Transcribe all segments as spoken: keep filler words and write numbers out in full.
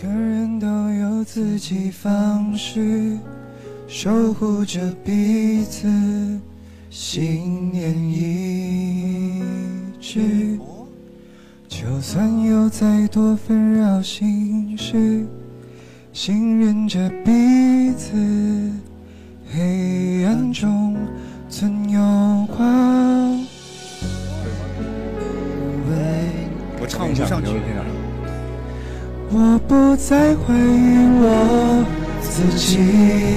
个人都有自己方式守护着彼此，信念一致。就算有再多纷扰心事，信任着彼此，黑暗中总有光。 我唱不上去。 我不再怀疑我自己，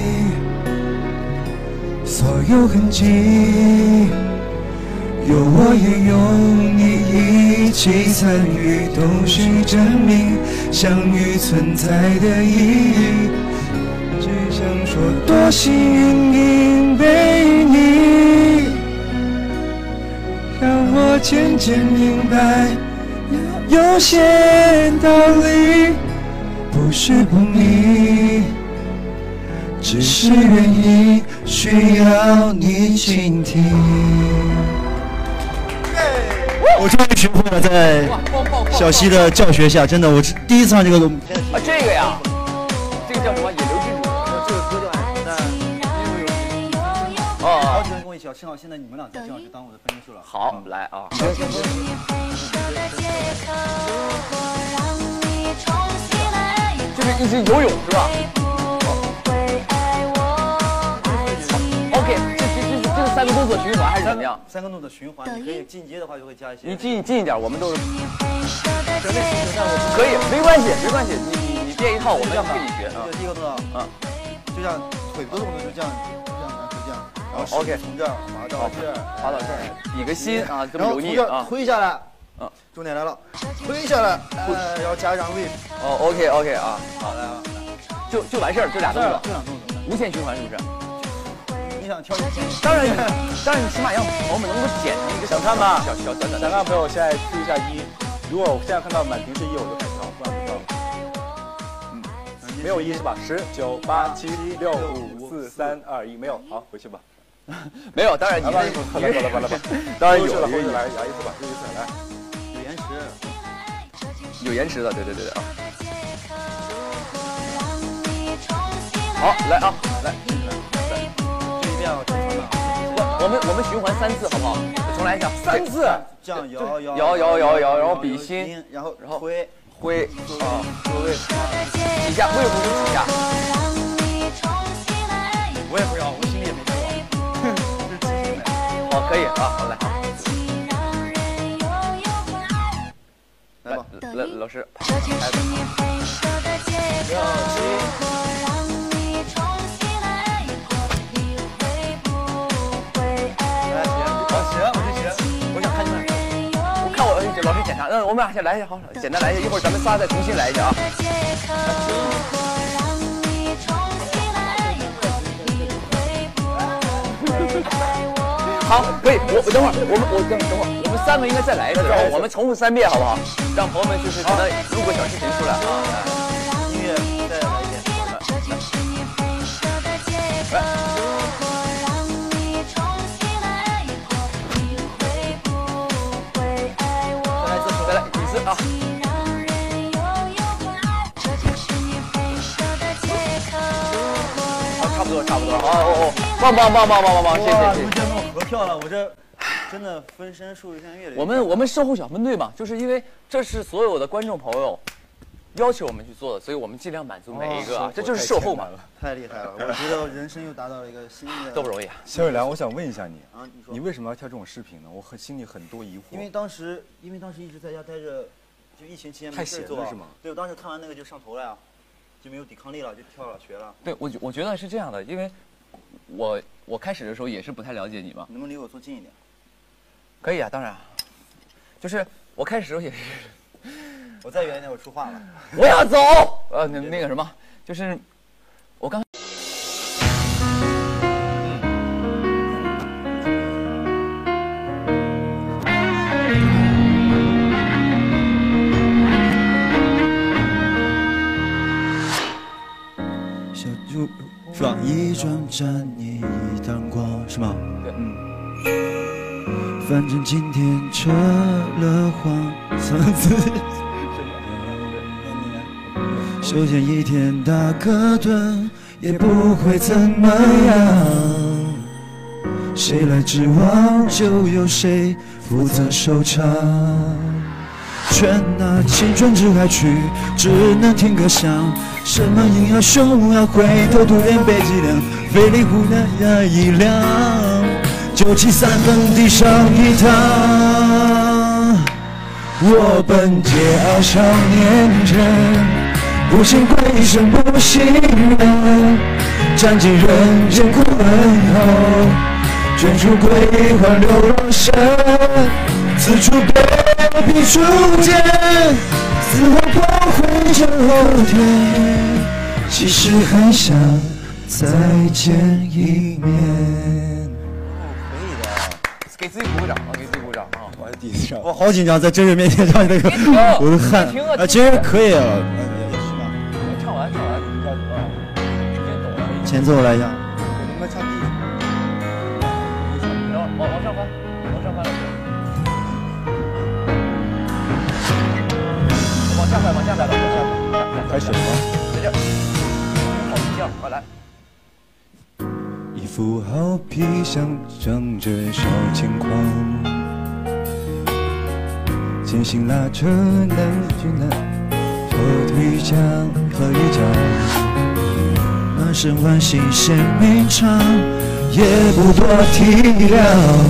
所有痕迹，有我也有你一起参与，都是证明相遇存在的意义。只想说多幸运因为你，让我渐渐明白有些道理不是不理，只是愿意需要你倾听。 我终于学会了，在小溪的教学下，真的，我第一次唱这个都啊，这个呀，这个叫什么？野流之主。 这个歌叫但因为有哦，好几个人跟我一起，正好现在你们俩在，正好就当我的分身秀了。 好，来啊。 行行行。 这是一直游泳是吧 ？OK， 这这这这是三个动作循环还是怎么样？ 三个动作循环，你可以进阶的话就会加一些。 你近近一点，我们都是。可以，没关系，没关系，你你你练一套，我们跟你学啊。 第一个动作，嗯，就像腿部动作就这样，这样拿腿这样，然后 OK， 从这儿滑到这儿， 滑到这儿，比个心啊，这么然后从这儿油腻啊。 推下来， 嗯， 重点来了，推下来，呃，然后加上 whip。 哦 ，OK OK 啊， 好来啊， 就就完事儿，就俩动作， 就俩动作， 无限循环是不是？ 你想跳一天？ 当然，当然，你起码让朋友们能够剪成一个想看吗？ 小小短短。 想看朋友现在注意一下一，如果我现在看到满屏是一，我就开始跳，不然不跳。嗯，没有一是吧？十九八七六五四三二一，没有，好，回去吧。 没有，当然你来吧，好了，好了，好了吧。 当然有了，回去来，来一次吧，又一次来。 有延迟， 有延迟的，对对对对啊。好，来啊，来， 这一遍我正常的。 我我们我们循环三次，好不好？重来一下，三次。 这样摇摇摇摇摇摇，然后比心， 然后然后挥挥啊， 各位几下，挥不是几下。 我也不要，我心里也没数。这是即兴的。 好，可以啊，好来， 来吧， 来老师， 六七。 老师检查，嗯，我们俩先来一下，好，简单来一下，一会儿咱们仨再重新来一下啊。好，可以，我我等会儿，我们我等等会儿，我们三个应该再来一次，然后我们重复三遍，好不好？让朋友们就是觉得录个小视频出来啊。 音乐再来一遍，来。啊！好，差不多，差不多。哦哦哦，棒棒棒棒棒棒棒！谢谢谢谢。这弄合跳了，我这真的分身数一下乐队。 我们我们售后小分队嘛，就是因为这是所有的观众朋友要求我们去做的，所以我们尽量满足每一个啊。这就是售后嘛。 太厉害了！我觉得我人生又达到了一个新的。 都不容易啊。 肖伟良，我想问一下你啊，你说你为什么要跳这种视频呢？我很心里很多疑惑。 因为当时，因为当时一直在家待着，就疫情期间没事做， 是吗？ 对，我当时看完那个就上头了呀，就没有抵抗力了，就跳了，学了。 对，我我觉得是这样的，因为我我开始的时候也是不太了解你嘛。 能不能离我坐近一点？ 可以啊，当然。就是我开始的时候也是。 我再远一点，我出话了。 我要走。呃，那那个什么，就是我刚。 小猪转一转，沾你一趟光，是吗？ 对， 嗯。反正今天扯了谎，嗓子。 休闲一天打个盹也不会怎么样，谁来指望就由谁负责收场。全拿青春之海去，只能听歌响。什么鹰要雄要回头突然被脊梁，飞离湖南呀一辆，九七三分地上一趟。我本桀骜少年阵，不信鬼神不信人，占尽人间苦闷后，卷出归还流浪身，此处被逼出剑，死后光辉着后天，其实很想再见一面。 给自己鼓个掌啊！给自己鼓掌啊！ 我还第一次唱， 我好紧张，在真人面前唱这个，我的汗啊，其实可以啊。也是吧。 唱完，唱完，你看啊，时间懂了。 前奏来一下。 你们唱第一。 然后往往上翻，往上翻。往下翻，往下翻，往下翻。 开始了吗？ 在这儿。好，这样，快来。 一副好皮箱装着少轻狂，前行拉扯能去难，后退将和一将，满身欢喜献鸣唱，也不多体谅，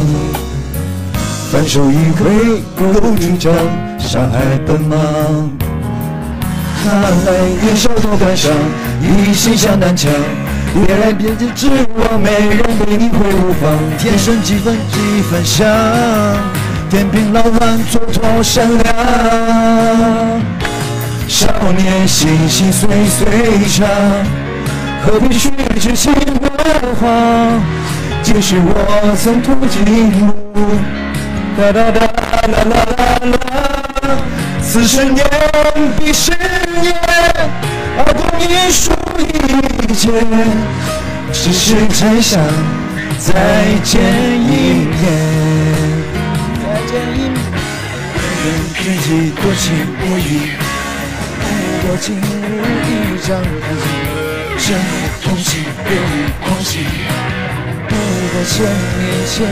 反手一挥不主张，上海奔忙，哪来年少多感伤，一心向南墙，别来别去指望没人对你会无妨，天生几分几分香，天平老汉蹉跎善良，少年心心岁岁长，何必去痴情问谎，即使我曾途经路，哒哒哒啦啦啦啦，四十年比十年，而共一树一剑，只是太想再见一面。再见一面，人天气多情多义，多情如一张纸，真空气流于狂喜，不过千年千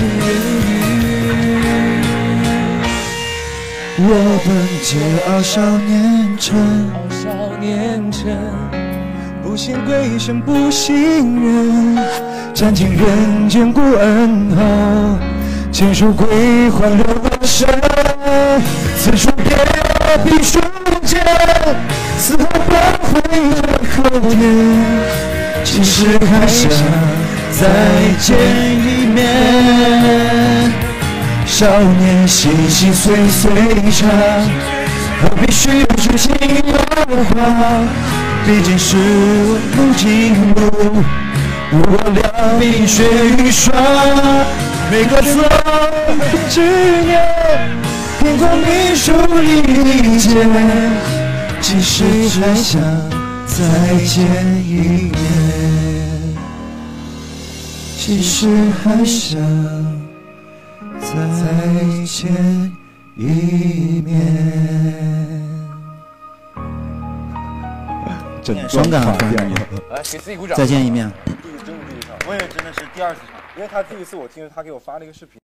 日语。我本桀骜少年辰，少年辰，不信鬼神不信人，占尽人间故恩后，千手归还流浪身，此处别必书剑，死后光辉着后天，其实还想再见一面。少年心心岁岁长，何必虚掷心有话，毕竟是路经路，不过两鬓雪与霜，每个字执念，凭空秘书一剑，其实还想再见一面，其实还想再见一面。 整双感啊！ 来，给自己鼓掌。 再见一面。 第一真的第一场，我也真的是第二次唱， 因为他第一次我听他给我发了一个视频。